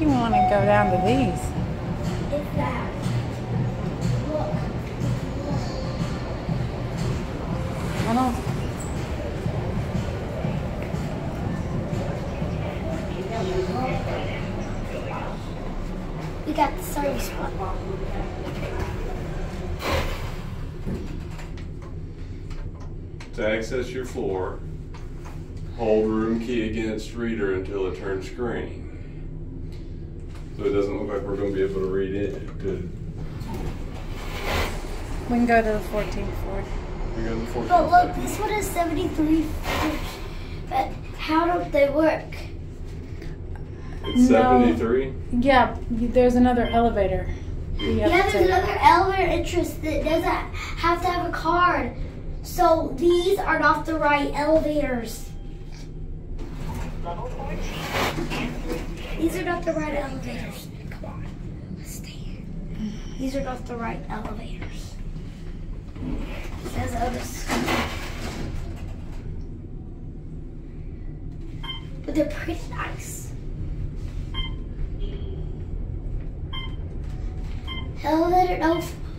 you want to go down to these. It's that. Look. I don't. We got the service spot. To access your floor, hold room key against reader until it turns green. So it doesn't look like we're going to be able to read it. Good. We can go to the 14th floor. We go to the 14th. But look, this one is 73 floors. But how do they work? It's No. 73? Yeah, there's another elevator. Yeah, there's another elevator entrance that doesn't have to have a card. So these are not the right elevators. These are not the right elevators. Come on, let's stay here. These are not the right elevators. Says Otis. But they're pretty nice. Elevator, no.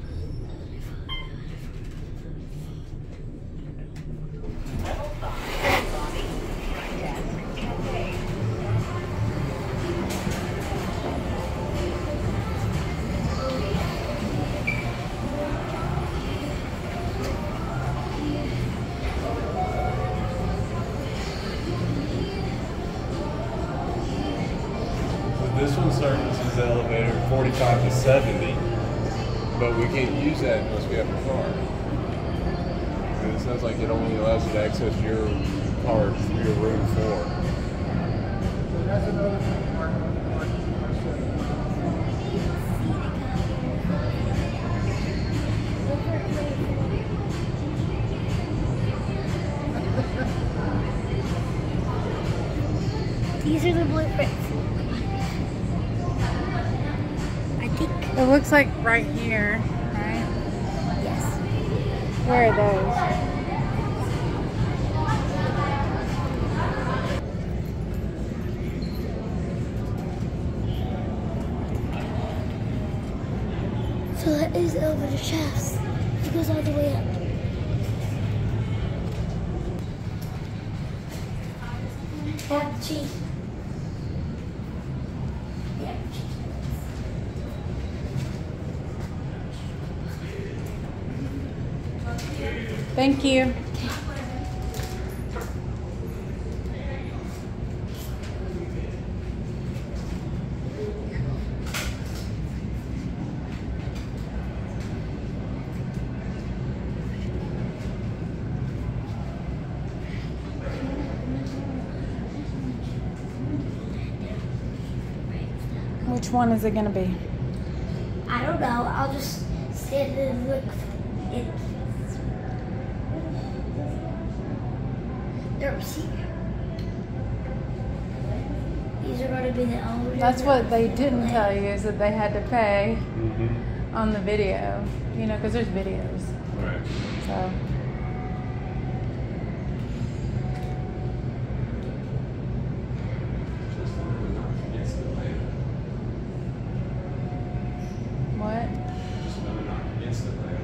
This one services the elevator 45 to 70, but we can't use that unless we have a card. And it sounds like it only allows you to access your card through your room 4. That's another thing, Mark. These are the blueprints. I think. It looks like right here, right? Yes. Where are those? So that is the elevator shafts. It goes all the way up. Have the cheese. Yeah, cheese. Thank you. Which one is it going to be? I don't know. I'll just stand and look. They're These are going to be the elevators. That's what they didn't tell you, is that they had to pay on the video. You know, because there's videos. Right. So. What? Just another knock against the rail.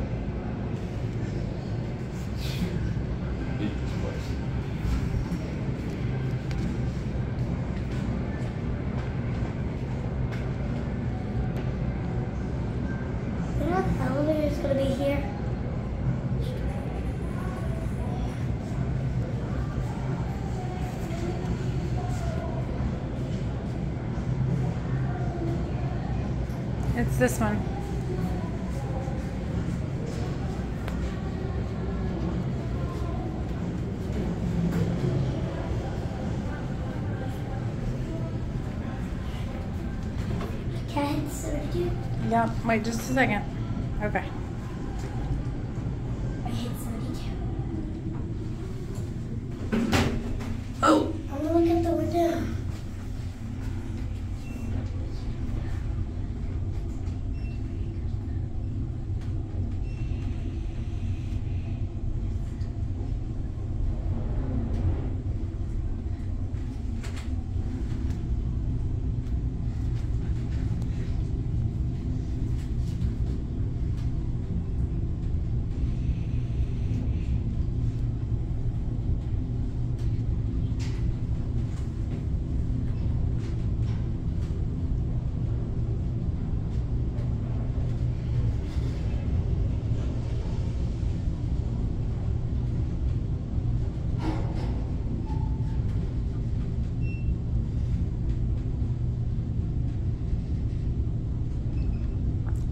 Beat this place. You know the elevator is going to be here? It's this one. Can I hit 72? Yep. Wait just a second. Okay. I hit 72. Oh! I'm going to look at the window.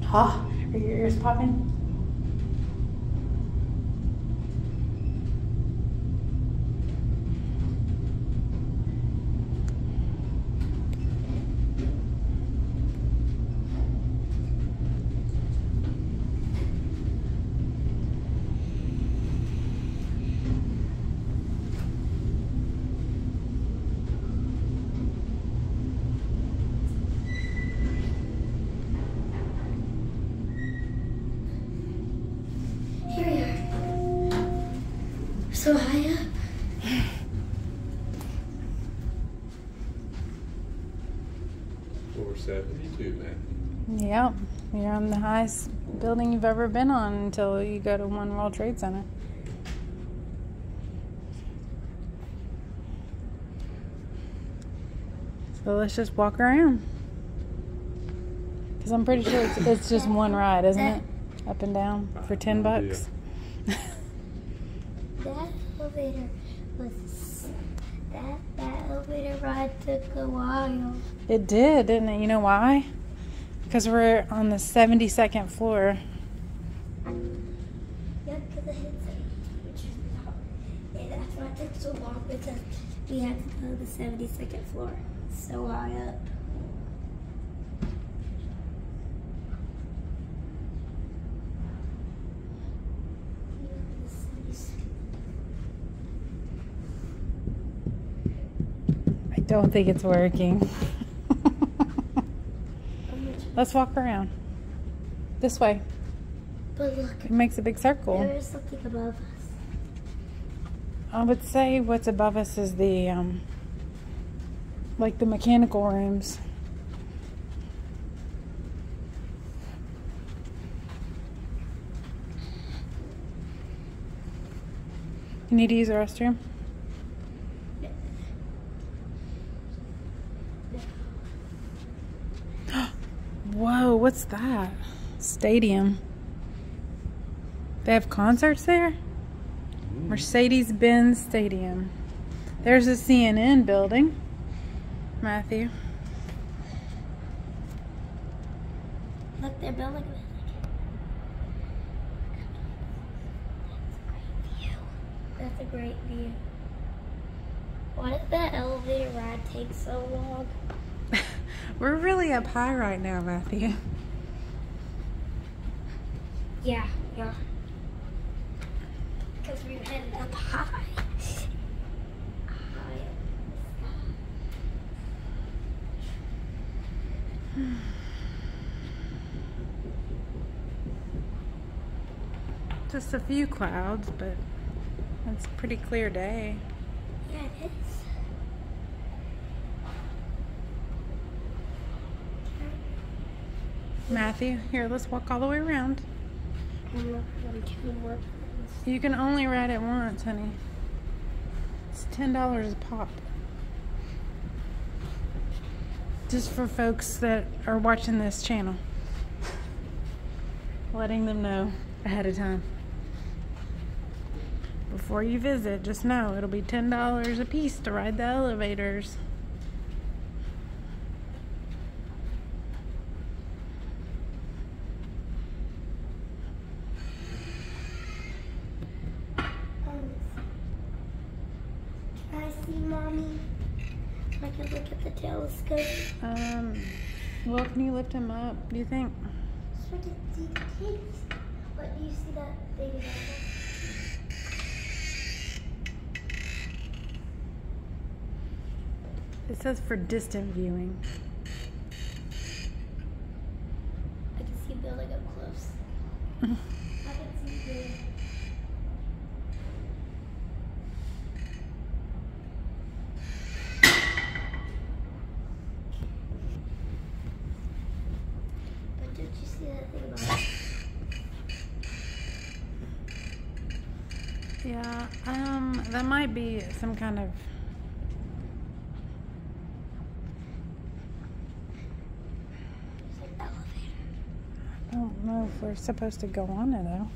Huh? Are your ears popping? Here we are. So high up. 472, man. Yep. You're on the highest building you've ever been on until you go to One World Trade Center. So let's just walk around. Because I'm pretty sure it's just one ride, isn't it? Up and down for $10. That elevator was that elevator ride took a while. It did, didn't it? You know why? Because we're on the 72nd floor. Yeah, because I hit and that's why it took so long, because we had to go to the 72nd floor. So high up. I don't think it's working. Let's walk around. This way. But look, It makes a big circle. there is something above us. I would say what's above us is the, like the mechanical rooms. You need to use the restroom? Whoa, what's that? Stadium. They have concerts there? Mercedes-Benz Stadium. There's a CNN building. Matthew. Look, they're building it. That's a great view. Why did that elevator ride take so long? We're really up high right now, Matthew. Yeah. Because we were headed up high. Just a few clouds, but it's a pretty clear day. Yeah, it is. Matthew, here, let's walk all the way around. You can only ride it once, honey. It's $10 a pop. Just for folks that are watching this channel. Letting them know ahead of time. Before you visit, just know it'll be $10 a piece to ride the elevators. Can I see Mommy? I can look at the telescope. Well, can you lift him up, do you think? So I can see the cakes. What, do you see that thing over there? It says for distant viewing. I can see a building up close. I can see the... But did you see that thing about it? Yeah, that might be some kind of... There's an elevator. I don't know if we're supposed to go on it, though.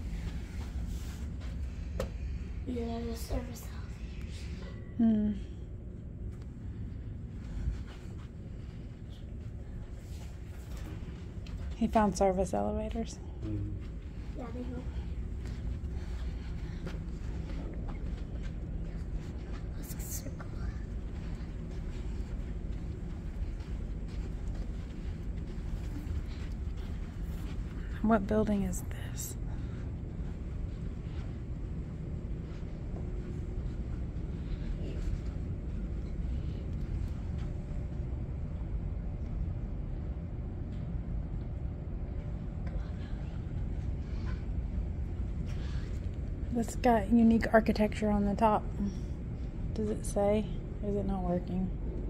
Yeah, the service elevators. He found service elevators. Yeah, they go. Let's circle. What building is this? It's got unique architecture on the top. Does it say? Or is it not working?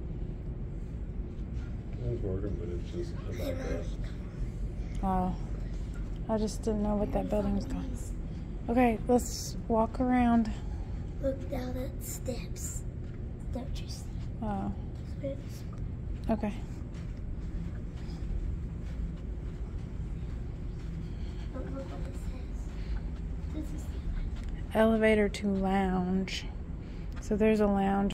It's working, but it's just about that. Oh. I just didn't know what that building was called. Okay, let's walk around. Look down at steps. Don't you see? Oh. It's Okay. look what it says. This is Elevator to lounge. So there's a lounge.